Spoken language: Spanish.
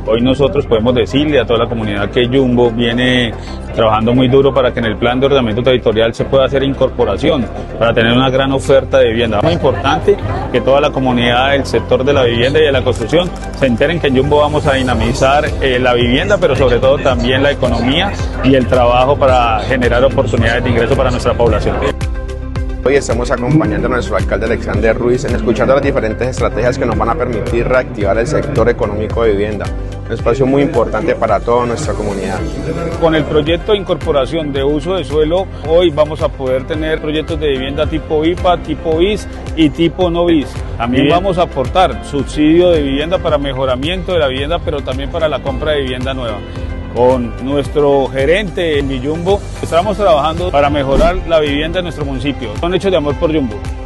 Hoy nosotros podemos decirle a toda la comunidad que Jumbo viene trabajando muy duro para que en el plan de ordenamiento territorial se pueda hacer incorporación, para tener una gran oferta de vivienda. Es muy importante que toda la comunidad del sector de la vivienda y de la construcción se enteren que en Jumbo vamos a dinamizar la vivienda, pero sobre todo también la economía y el trabajo para generar oportunidades de ingreso para nuestra población. Hoy estamos acompañando a nuestro alcalde Alexander Ruiz en escuchando las diferentes estrategias que nos van a permitir reactivar el sector económico de vivienda. Un espacio muy importante para toda nuestra comunidad. Con el proyecto de incorporación de uso de suelo, hoy vamos a poder tener proyectos de vivienda tipo IPA, tipo BIS y tipo no BIS. También vamos a aportar subsidio de vivienda para mejoramiento de la vivienda, pero también para la compra de vivienda nueva. Con nuestro gerente en mi Jumbo, estamos trabajando para mejorar la vivienda en nuestro municipio. Son hechos de amor por Jumbo.